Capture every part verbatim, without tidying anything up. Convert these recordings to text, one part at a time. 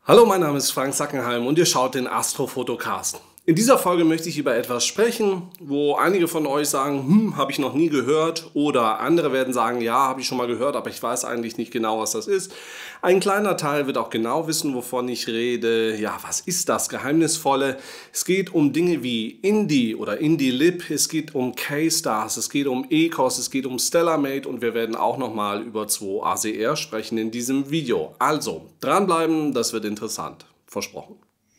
Hallo, mein Name ist Frank Sackenheim und ihr schaut den Astrofotocast. In dieser Folge möchte ich über etwas sprechen, wo einige von euch sagen, hm, habe ich noch nie gehört, oder andere werden sagen, ja, habe ich schon mal gehört, aber ich weiß eigentlich nicht genau, was das ist. Ein kleiner Teil wird auch genau wissen, wovon ich rede. Ja, was ist das Geheimnisvolle? Es geht um Dinge wie Indy oder IndyLib, es geht um K-Stars, es geht um E C O S, es geht um Stellarmate und wir werden auch nochmal über zwei A C R sprechen in diesem Video. Also, dranbleiben, das wird interessant. Versprochen.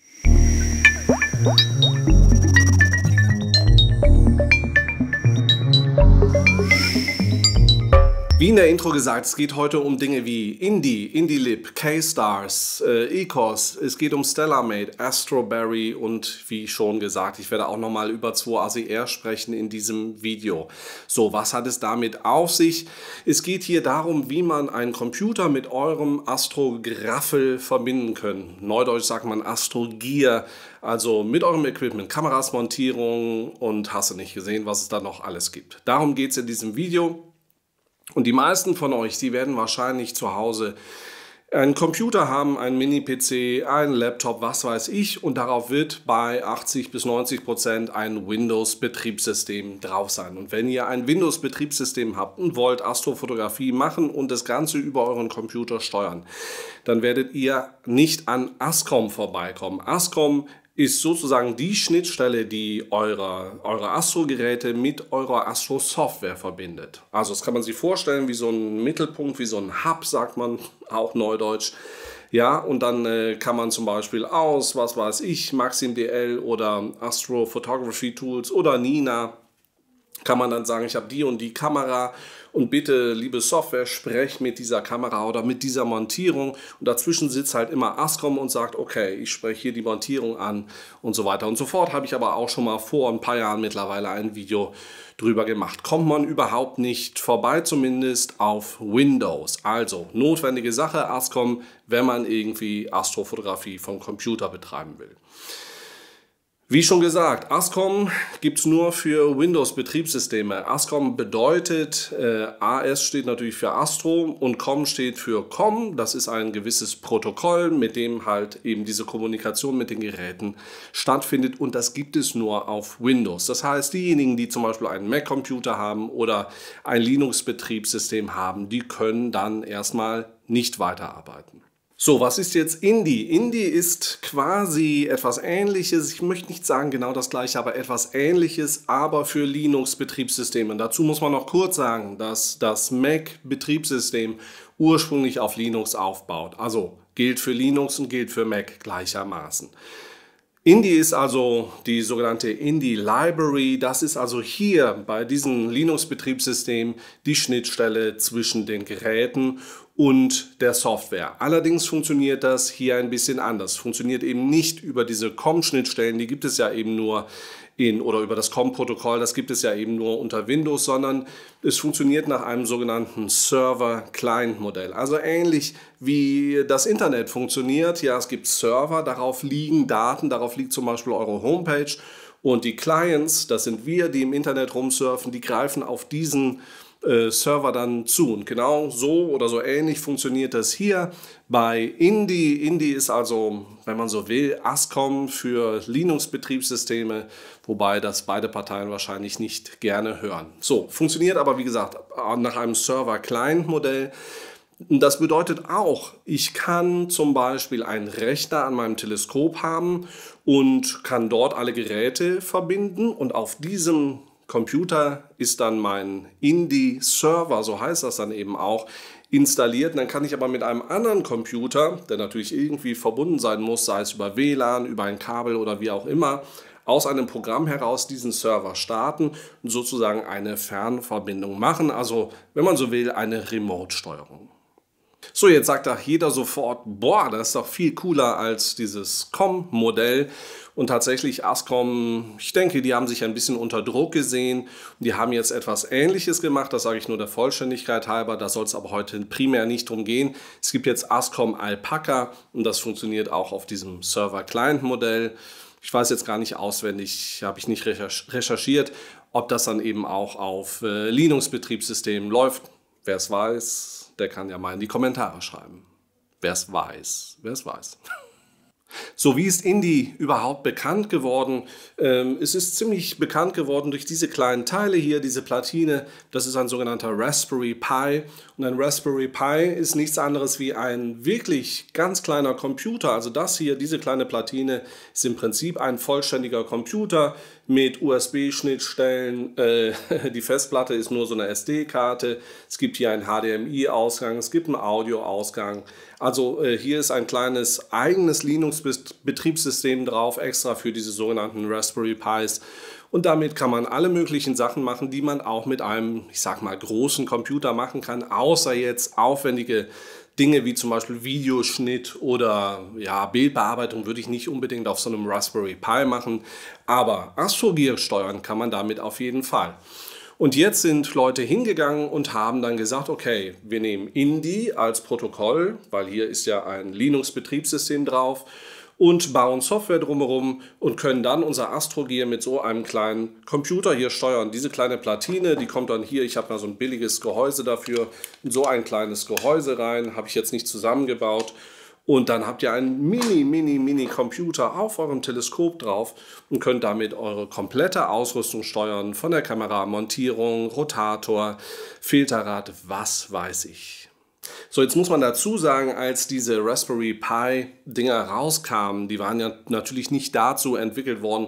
Wie in der Intro gesagt, es geht heute um Dinge wie Indy, IndyLib, K-Stars, äh, E C O S, es geht um Stellarmate, Astroberry und wie schon gesagt, ich werde auch nochmal über zwei A C R sprechen in diesem Video. So, was hat es damit auf sich? Es geht hier darum, wie man einen Computer mit eurem Astro-Graffel verbinden kann. Neudeutsch sagt man Astro-Gear, also mit eurem Equipment, Kameras, Montierung und hast du nicht gesehen, was es da noch alles gibt. Darum geht es in diesem Video. Und die meisten von euch, die werden wahrscheinlich zu Hause einen Computer haben, einen Mini-P C, einen Laptop, was weiß ich. Und darauf wird bei achtzig bis neunzig Prozent ein Windows-Betriebssystem drauf sein. Und wenn ihr ein Windows-Betriebssystem habt und wollt Astrofotografie machen und das Ganze über euren Computer steuern, dann werdet ihr nicht an ASCOM vorbeikommen. ASCOM ist sozusagen die Schnittstelle, die eure, eure Astro-Geräte mit eurer Astro-Software verbindet. Also das kann man sich vorstellen wie so ein Mittelpunkt, wie so ein Hub, sagt man auch neudeutsch. Ja, und dann äh, kann man zum Beispiel aus, was weiß ich, Maxim D L oder Astro Photography Tools oder Nina, kann man dann sagen, ich habe die und die Kamera und bitte, liebe Software, sprech mit dieser Kamera oder mit dieser Montierung. Und dazwischen sitzt halt immer ASCOM und sagt, okay, ich spreche hier die Montierung an und so weiter und so fort. Habe ich aber auch schon mal vor ein paar Jahren mittlerweile ein Video drüber gemacht. Kommt man überhaupt nicht vorbei, zumindest auf Windows. Also, notwendige Sache, ASCOM, wenn man irgendwie Astrofotografie vom Computer betreiben will. Wie schon gesagt, ASCOM gibt es nur für Windows-Betriebssysteme. ASCOM bedeutet, äh, A S steht natürlich für Astro und COM steht für COM. Das ist ein gewisses Protokoll, mit dem halt eben diese Kommunikation mit den Geräten stattfindet. Und das gibt es nur auf Windows. Das heißt, diejenigen, die zum Beispiel einen Mac-Computer haben oder ein Linux-Betriebssystem haben, die können dann erstmal nicht weiterarbeiten. So, was ist jetzt Indy? Indy ist quasi etwas Ähnliches, ich möchte nicht sagen genau das gleiche, aber etwas Ähnliches, aber für Linux-Betriebssysteme. Dazu muss man noch kurz sagen, dass das Mac-Betriebssystem ursprünglich auf Linux aufbaut. Also gilt für Linux und gilt für Mac gleichermaßen. Indy ist also die sogenannte Indy Library. Das ist also hier bei diesem Linux-Betriebssystem die Schnittstelle zwischen den Geräten und der Software. Allerdings funktioniert das hier ein bisschen anders. Funktioniert eben nicht über diese COM-Schnittstellen, die gibt es ja eben nur in, oder über das COM-Protokoll, das gibt es ja eben nur unter Windows, sondern es funktioniert nach einem sogenannten Server-Client-Modell. Also ähnlich wie das Internet funktioniert. Ja, es gibt Server, darauf liegen Daten, darauf liegt zum Beispiel eure Homepage und die Clients, das sind wir, die im Internet rumsurfen, die greifen auf diesen Server dann zu. Und genau so oder so ähnlich funktioniert das hier bei Indy. Indy ist also, wenn man so will, ASCOM für Linux-Betriebssysteme, wobei das beide Parteien wahrscheinlich nicht gerne hören. So, funktioniert aber wie gesagt nach einem Server-Client-Modell. Das bedeutet auch, ich kann zum Beispiel einen Rechner an meinem Teleskop haben und kann dort alle Geräte verbinden und auf diesem Computer ist dann mein Indy-Server, so heißt das dann eben auch, installiert. Und dann kann ich aber mit einem anderen Computer, der natürlich irgendwie verbunden sein muss, sei es über W L A N, über ein Kabel oder wie auch immer, aus einem Programm heraus diesen Server starten und sozusagen eine Fernverbindung machen. Also, wenn man so will, eine Remote-Steuerung. So, jetzt sagt auch jeder sofort, boah, das ist doch viel cooler als dieses COM-Modell. Und tatsächlich ASCOM, ich denke, die haben sich ein bisschen unter Druck gesehen und die haben jetzt etwas Ähnliches gemacht, das sage ich nur der Vollständigkeit halber, da soll es aber heute primär nicht drum gehen. Es gibt jetzt ASCOM Alpaca und das funktioniert auch auf diesem Server-Client-Modell. Ich weiß jetzt gar nicht auswendig, habe ich nicht recherchiert, ob das dann eben auch auf äh, Linux-Betriebssystemen läuft. Wer es weiß, der kann ja mal in die Kommentare schreiben. Wer es weiß, wer es weiß. So, wie ist Indy überhaupt bekannt geworden? Ähm, es ist ziemlich bekannt geworden durch diese kleinen Teile hier, diese Platine. Das ist ein sogenannter Raspberry Pi. Und ein Raspberry Pi ist nichts anderes wie ein wirklich ganz kleiner Computer. Also das hier, diese kleine Platine, ist im Prinzip ein vollständiger Computer mit U S B-Schnittstellen. Äh, die Festplatte ist nur so eine S D-Karte. Es gibt hier einen H D M I-Ausgang, es gibt einen Audio-Ausgang. Also äh, hier ist ein kleines eigenes Linux-Betriebssystem drauf, extra für diese sogenannten Raspberry Pis. Und damit kann man alle möglichen Sachen machen, die man auch mit einem, ich sag mal, großen Computer machen kann, außer jetzt aufwendige Dinge wie zum Beispiel Videoschnitt oder ja, Bildbearbeitung würde ich nicht unbedingt auf so einem Raspberry Pi machen, aber Astrogear steuern kann man damit auf jeden Fall. Und jetzt sind Leute hingegangen und haben dann gesagt, okay, wir nehmen Indy als Protokoll, weil hier ist ja ein Linux-Betriebssystem drauf, und bauen Software drumherum und können dann unser Astrogear mit so einem kleinen Computer hier steuern. Diese kleine Platine, die kommt dann hier, ich habe mal so ein billiges Gehäuse dafür, in so ein kleines Gehäuse rein, habe ich jetzt nicht zusammengebaut. Und dann habt ihr einen mini, mini, mini Computer auf eurem Teleskop drauf und könnt damit eure komplette Ausrüstung steuern, von der Kamera, Montierung, Rotator, Filterrad, was weiß ich. So, jetzt muss man dazu sagen, als diese Raspberry Pi Dinger rauskamen, die waren ja natürlich nicht dazu entwickelt worden,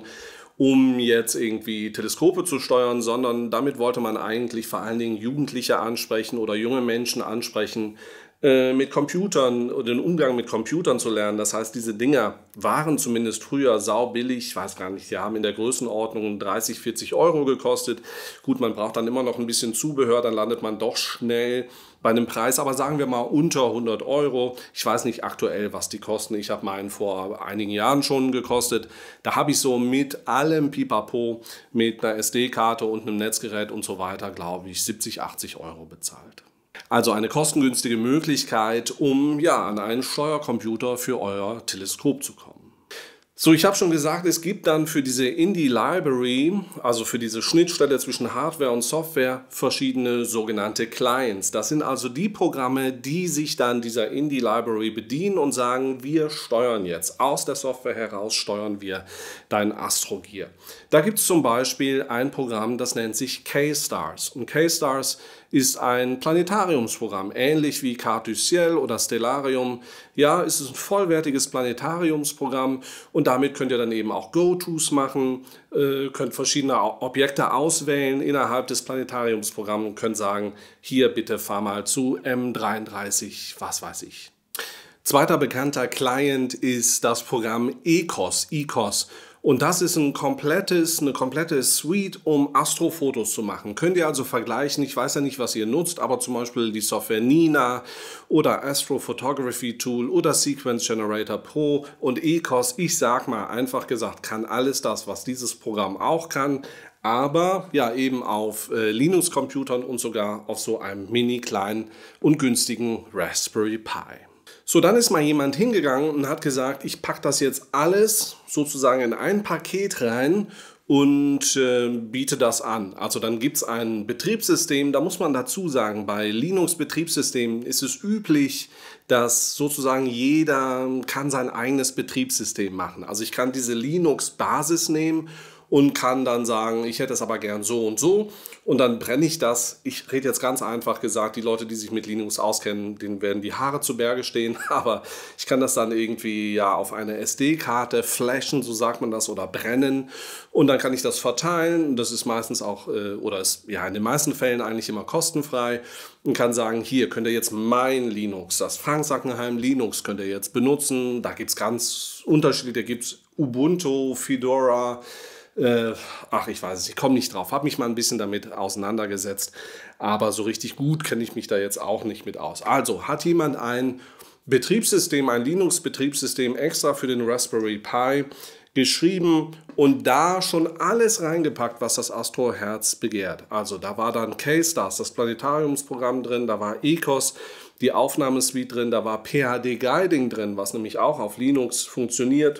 um jetzt irgendwie Teleskope zu steuern, sondern damit wollte man eigentlich vor allen Dingen Jugendliche ansprechen oder junge Menschen ansprechen, äh, mit Computern oder den Umgang mit Computern zu lernen. Das heißt, diese Dinger waren zumindest früher saubillig, ich weiß gar nicht, die haben in der Größenordnung dreißig, vierzig Euro gekostet. Gut, man braucht dann immer noch ein bisschen Zubehör, dann landet man doch schnell bei einem Preis, aber sagen wir mal unter hundert Euro. Ich weiß nicht aktuell, was die kosten. Ich habe meinen vor einigen Jahren schon gekostet. Da habe ich so mit allem Pipapo, mit einer S D-Karte und einem Netzgerät und so weiter, glaube ich, siebzig, achtzig Euro bezahlt. Also eine kostengünstige Möglichkeit, um ja an einen Steuercomputer für euer Teleskop zu kommen. So, ich habe schon gesagt, es gibt dann für diese Indy Library, also für diese Schnittstelle zwischen Hardware und Software, verschiedene sogenannte Clients. Das sind also die Programme, die sich dann dieser Indy Library bedienen und sagen, wir steuern jetzt, aus der Software heraus steuern wir dein Astrogear. Da gibt es zum Beispiel ein Programm, das nennt sich K-Stars. Und K-Stars ist ein Planetariumsprogramm, ähnlich wie Carte du Ciel oder Stellarium. Ja, es ist ein vollwertiges Planetariumsprogramm und damit könnt ihr dann eben auch Go-Tos machen, äh, könnt verschiedene Objekte auswählen innerhalb des Planetariumsprogramms und könnt sagen, hier bitte fahr mal zu M dreiunddreißig, was weiß ich. Zweiter bekannter Client ist das Programm E C O S. E C O S. Und das ist ein komplettes, eine komplette Suite, um Astrofotos zu machen. Könnt ihr also vergleichen, ich weiß ja nicht, was ihr nutzt, aber zum Beispiel die Software Nina oder Astrophotography Tool oder Sequence Generator Pro und E C O S, ich sag mal einfach gesagt, kann alles das, was dieses Programm auch kann, aber ja eben auf äh, Linux-Computern und sogar auf so einem mini kleinen und günstigen Raspberry Pi. So, dann ist mal jemand hingegangen und hat gesagt, ich packe das jetzt alles sozusagen in ein Paket rein und äh, biete das an. Also dann gibt es ein Betriebssystem, da muss man dazu sagen, bei Linux-Betriebssystemen ist es üblich, dass sozusagen jeder kann sein eigenes Betriebssystem machen. Also ich kann diese Linux-Basis nehmen und kann dann sagen, ich hätte es aber gern so und so und dann brenne ich das. Ich rede jetzt ganz einfach gesagt, die Leute, die sich mit Linux auskennen, denen werden die Haare zu Berge stehen, aber ich kann das dann irgendwie ja auf eine S D-Karte flashen, so sagt man das, oder brennen und dann kann ich das verteilen. Das ist meistens auch, oder ist ja in den meisten Fällen eigentlich immer kostenfrei und kann sagen, hier könnt ihr jetzt mein Linux, das Frank Sackenheim Linux könnt ihr jetzt benutzen. Da gibt es ganz unterschiedliche, da gibt es Ubuntu, Fedora, Äh, ach, ich weiß es, ich komme nicht drauf, habe mich mal ein bisschen damit auseinandergesetzt, aber so richtig gut kenne ich mich da jetzt auch nicht mit aus. Also hat jemand ein Betriebssystem, ein Linux-Betriebssystem extra für den Raspberry Pi geschrieben und da schon alles reingepackt, was das Astroherz begehrt. Also da war dann K-Stars, das Planetariumsprogramm drin, da war E C O S, die Aufnahmesuite drin, da war P H D Guiding drin, was nämlich auch auf Linux funktioniert.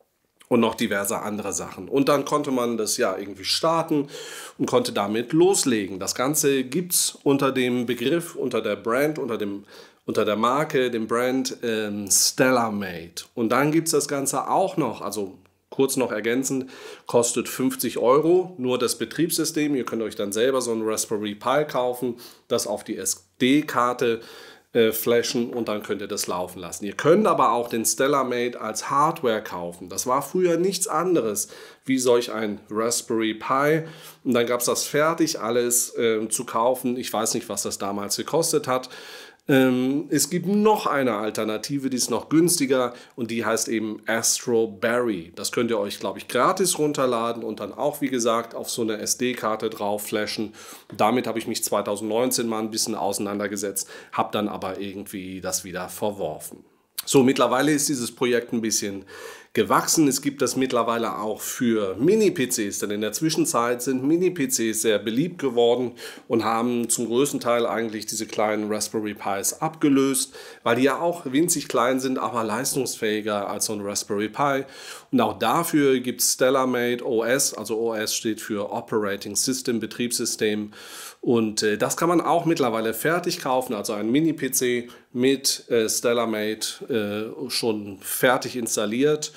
Und noch diverse andere Sachen. Und dann konnte man das ja irgendwie starten und konnte damit loslegen. Das Ganze gibt es unter dem Begriff, unter der Brand, unter dem unter der Marke, dem Brand ähm, Stellar-Made. Und dann gibt es das Ganze auch noch, also kurz noch ergänzend, kostet fünfzig Euro, nur das Betriebssystem. Ihr könnt euch dann selber so ein Raspberry Pi kaufen, das auf die S D-Karte äh, flashen und dann könnt ihr das laufen lassen. Ihr könnt aber auch den Stellar-Made als Hardware kaufen. Das war früher nichts anderes wie solch ein Raspberry Pi. Und dann gab es das fertig alles äh, zu kaufen. Ich weiß nicht, was das damals gekostet hat. Es gibt noch eine Alternative, die ist noch günstiger und die heißt eben Astro Berry. Das könnt ihr euch, glaube ich, gratis runterladen und dann auch, wie gesagt, auf so eine S D-Karte drauf flashen. Damit habe ich mich zwanzig neunzehn mal ein bisschen auseinandergesetzt, habe dann aber irgendwie das wieder verworfen. So, mittlerweile ist dieses Projekt ein bisschen gewachsen. Es gibt das mittlerweile auch für Mini-P Cs, denn in der Zwischenzeit sind Mini-P Cs sehr beliebt geworden und haben zum größten Teil eigentlich diese kleinen Raspberry Pis abgelöst, weil die ja auch winzig klein sind, aber leistungsfähiger als so ein Raspberry Pi. Und auch dafür gibt es Stellar-Made O S, also O S steht für Operating System, Betriebssystem. Und äh, das kann man auch mittlerweile fertig kaufen, also ein Mini-P C mit äh, Stellar-Made äh, schon fertig installiert.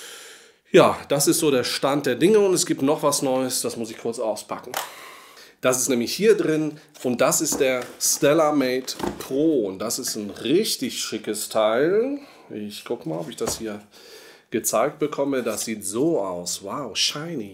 Ja, das ist so der Stand der Dinge und es gibt noch was Neues, das muss ich kurz auspacken. Das ist nämlich hier drin und das ist der Stellar-Made Pro und das ist ein richtig schickes Teil. Ich gucke mal, ob ich das hier gezeigt bekomme. Das sieht so aus. Wow, shiny.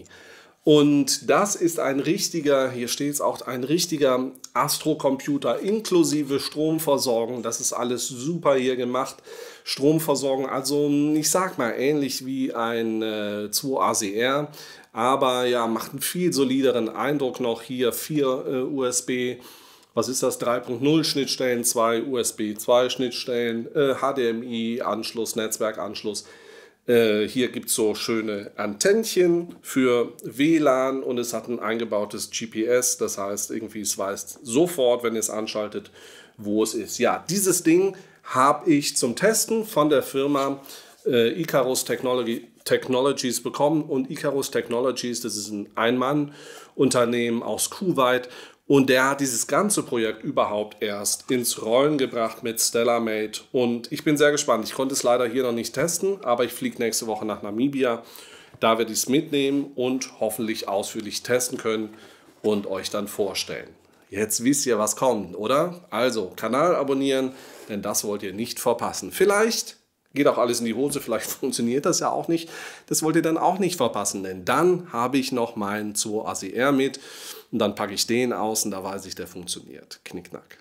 Und das ist ein richtiger, hier steht es auch, ein richtiger Astro-Computer inklusive Stromversorgung. Das ist alles super hier gemacht. Stromversorgung, also ich sag mal ähnlich wie ein äh, zwei A C R, aber ja, macht einen viel solideren Eindruck noch. Hier vier äh, U S B, was ist das, drei Punkt null Schnittstellen, zwei U S B zwei Schnittstellen, äh, H D M I-Anschluss, Netzwerkanschluss. Hier gibt es so schöne Antennchen für W L A N und es hat ein eingebautes G P S, das heißt irgendwie es weiß sofort, wenn ihr es anschaltet, wo es ist. Ja, dieses Ding habe ich zum Testen von der Firma äh, Icarus Technology, Technologies bekommen und Icarus Technologies, das ist ein Ein-Mann-Unternehmen aus Kuwait. Und der hat dieses ganze Projekt überhaupt erst ins Rollen gebracht mit Stellar-Made. Und ich bin sehr gespannt. Ich konnte es leider hier noch nicht testen, aber ich fliege nächste Woche nach Namibia. Da werde ich es mitnehmen und hoffentlich ausführlich testen können und euch dann vorstellen. Jetzt wisst ihr, was kommt, oder? Also, Kanal abonnieren, denn das wollt ihr nicht verpassen. Vielleicht geht auch alles in die Hose, vielleicht funktioniert das ja auch nicht. Das wollt ihr dann auch nicht verpassen, denn dann habe ich noch meinen zwei A C R mit und dann packe ich den aus und da weiß ich, der funktioniert. Knickknack.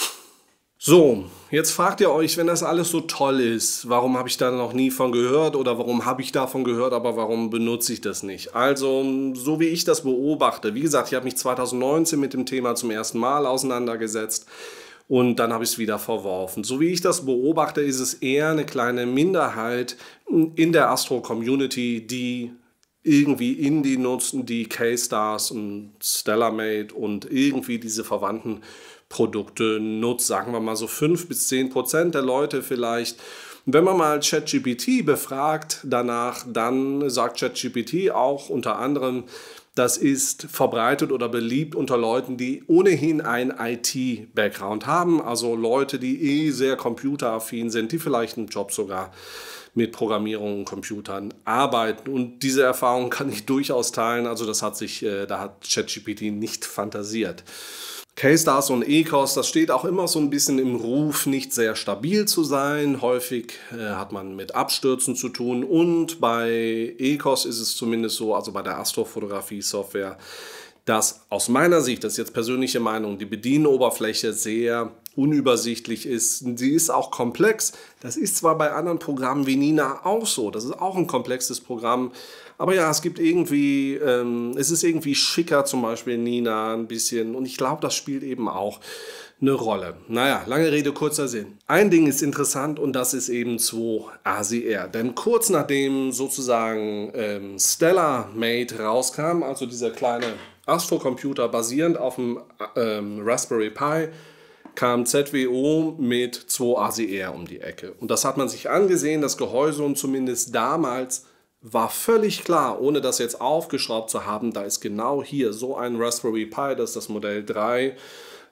So, jetzt fragt ihr euch, wenn das alles so toll ist, warum habe ich da noch nie von gehört oder warum habe ich davon gehört, aber warum benutze ich das nicht? Also, so wie ich das beobachte, wie gesagt, ich habe mich zwanzig neunzehn mit dem Thema zum ersten Mal auseinandergesetzt. Und dann habe ich es wieder verworfen. So wie ich das beobachte, ist es eher eine kleine Minderheit in der Astro-Community, die irgendwie Indie nutzen, die K-Stars und Stellar-Made und irgendwie diese verwandten Produkte nutzt. Sagen wir mal so fünf bis zehn Prozent der Leute vielleicht. Wenn man mal ChatGPT befragt danach, dann sagt ChatGPT auch unter anderem, das ist verbreitet oder beliebt unter Leuten, die ohnehin einen I T-Background haben, also Leute, die eh sehr computeraffin sind, die vielleicht einen Job sogar mit Programmierung und Computern arbeiten. Und diese Erfahrung kann ich durchaus teilen, also das hat sich, äh, da hat ChatGPT nicht fantasiert. K-Stars und E C O S, das steht auch immer so ein bisschen im Ruf, nicht sehr stabil zu sein. Häufig äh, hat man mit Abstürzen zu tun und bei E C O S ist es zumindest so, also bei der Astrofotografie-Software, dass aus meiner Sicht, das ist jetzt persönliche Meinung, die Bedienoberfläche sehr unübersichtlich ist. Sie ist auch komplex. Das ist zwar bei anderen Programmen wie Nina auch so. Das ist auch ein komplexes Programm. Aber ja, es gibt irgendwie, ähm, es ist irgendwie schicker, zum Beispiel Nina ein bisschen. Und ich glaube, das spielt eben auch eine Rolle. Naja, lange Rede, kurzer Sinn. Ein Ding ist interessant und das ist eben zwei A C R. Denn kurz nachdem sozusagen ähm, Stellar-Made rauskam, also dieser kleine Astrocomputer basierend auf dem ähm, Raspberry Pi, kam Z W O mit zwei A C R um die Ecke. Und das hat man sich angesehen, das Gehäuse, und zumindest damals war völlig klar, ohne das jetzt aufgeschraubt zu haben, da ist genau hier so ein Raspberry Pi, das ist das Modell drei,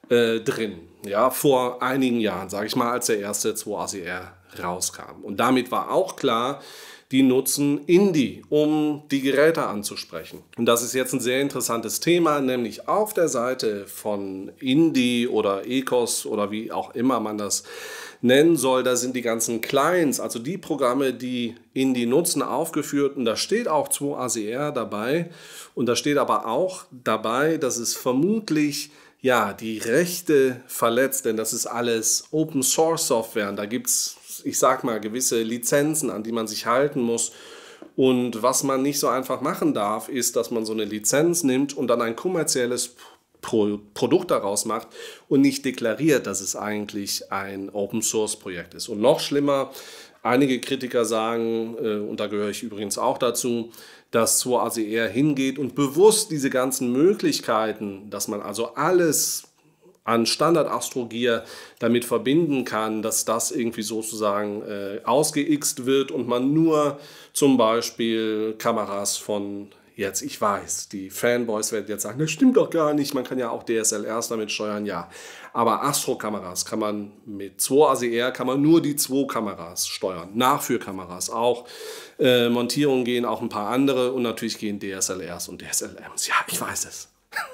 äh, drin. Ja, vor einigen Jahren, sage ich mal, als der erste zwei A C R rauskam. Und damit war auch klar, die nutzen Indie, um die Geräte anzusprechen. Und das ist jetzt ein sehr interessantes Thema, nämlich auf der Seite von Indie oder Ecos oder wie auch immer man das nennen soll, da sind die ganzen Clients, also die Programme, die Indie nutzen, aufgeführt. Und da steht auch zwei A C R dabei. Und da steht aber auch dabei, dass es vermutlich ja, die Rechte verletzt, denn das ist alles Open Source Software. Und da gibt es, ich sag mal, gewisse Lizenzen, an die man sich halten muss. Und was man nicht so einfach machen darf, ist, dass man so eine Lizenz nimmt und dann ein kommerzielles Pro Produkt daraus macht und nicht deklariert, dass es eigentlich ein Open Source Projekt ist. Und noch schlimmer, einige Kritiker sagen, äh, und da gehöre ich übrigens auch dazu, dass zwei A C R hingeht und bewusst diese ganzen Möglichkeiten, dass man also alles an Standard-Astro-Gear damit verbinden kann, dass das irgendwie sozusagen äh, ausgeixt wird und man nur zum Beispiel Kameras von jetzt, ich weiß, die Fanboys werden jetzt sagen, das stimmt doch gar nicht, man kann ja auch D S L Rs damit steuern, ja. Aber Astro-Kameras kann man mit zwei A C R, kann man nur die zwei Kameras steuern, Nachführkameras auch. Äh, Montierungen gehen auch ein paar andere und natürlich gehen D S L Rs und D S L Ms. Ja, ich weiß es.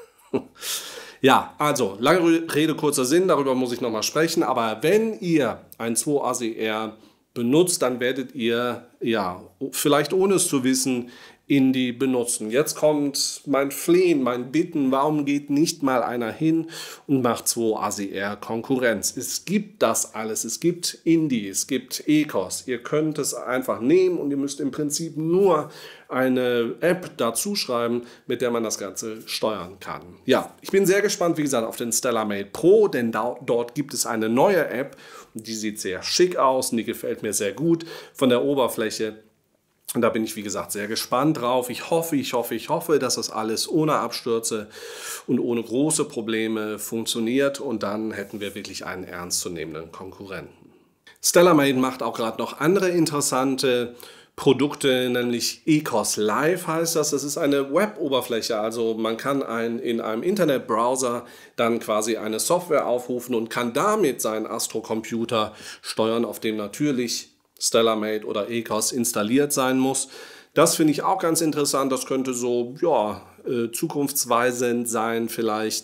Ja, also, lange Rede, kurzer Sinn, darüber muss ich nochmal sprechen, aber wenn ihr ein zwei A C R benutzt, dann werdet ihr, ja, vielleicht ohne es zu wissen, Indie benutzen. Jetzt kommt mein Flehen, mein Bitten, warum geht nicht mal einer hin und macht zwei A C R Konkurrenz? Es gibt das alles, es gibt Indie, es gibt Ecos, ihr könnt es einfach nehmen und ihr müsst im Prinzip nur eine App dazu schreiben, mit der man das Ganze steuern kann. Ja, ich bin sehr gespannt, wie gesagt, auf den StellarMate Pro, denn da, dort gibt es eine neue App und die sieht sehr schick aus und die gefällt mir sehr gut von der Oberfläche. Und da bin ich, wie gesagt, sehr gespannt drauf. Ich hoffe, ich hoffe, ich hoffe, dass das alles ohne Abstürze und ohne große Probleme funktioniert. Und dann hätten wir wirklich einen ernstzunehmenden Konkurrenten. StellarMate macht auch gerade noch andere interessante Produkte, nämlich Ecos Live heißt das. Das ist eine Web-Oberfläche, also man kann ein, in einem Internetbrowser dann quasi eine Software aufrufen und kann damit seinen Astro-Computer steuern, auf dem natürlich StellarMate oder Ecos installiert sein muss. Das finde ich auch ganz interessant. Das könnte so ja, äh, zukunftsweisend sein vielleicht.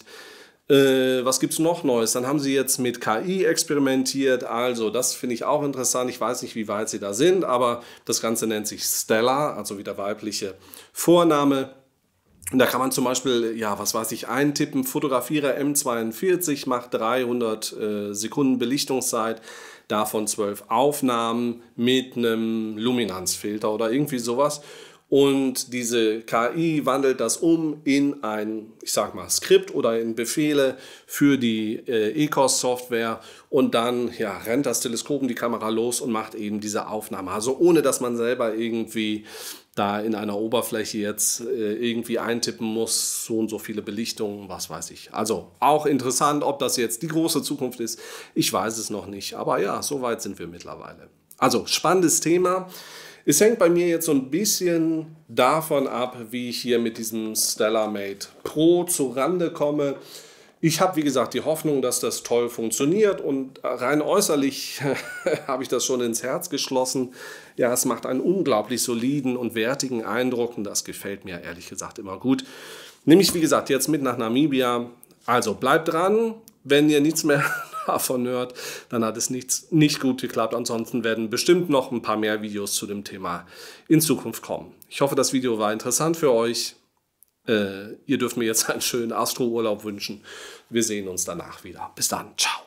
Äh, was gibt es noch Neues? Dann haben sie jetzt mit K I experimentiert. Also das finde ich auch interessant. Ich weiß nicht, wie weit sie da sind, aber das Ganze nennt sich Stellar, also wieder weibliche Vorname. Und da kann man zum Beispiel, ja, was weiß ich, eintippen, Fotografierer M zweiundvierzig macht dreihundert äh, Sekunden Belichtungszeit, davon zwölf Aufnahmen mit einem Luminanzfilter oder irgendwie sowas. Und diese K I wandelt das um in ein, ich sag mal, Skript oder in Befehle für die äh, Ecos-Software und dann ja, rennt das Teleskop und die Kamera los und macht eben diese Aufnahme. Also ohne, dass man selber irgendwie da in einer Oberfläche jetzt äh, irgendwie eintippen muss, so und so viele Belichtungen, was weiß ich. Also auch interessant, ob das jetzt die große Zukunft ist. Ich weiß es noch nicht, aber ja, so weit sind wir mittlerweile. Also spannendes Thema. Es hängt bei mir jetzt so ein bisschen davon ab, wie ich hier mit diesem StellarMate Pro zurande komme. Ich habe, wie gesagt, die Hoffnung, dass das toll funktioniert und rein äußerlich habe ich das schon ins Herz geschlossen. Ja, es macht einen unglaublich soliden und wertigen Eindruck und das gefällt mir ehrlich gesagt immer gut. Nehme ich, wie gesagt, jetzt mit nach Namibia. Also bleibt dran, wenn ihr nichts mehr davon hört, dann hat es nichts, nicht gut geklappt. Ansonsten werden bestimmt noch ein paar mehr Videos zu dem Thema in Zukunft kommen. Ich hoffe, das Video war interessant für euch. Äh, ihr dürft mir jetzt einen schönen Astro-Urlaub wünschen. Wir sehen uns danach wieder. Bis dann. Ciao.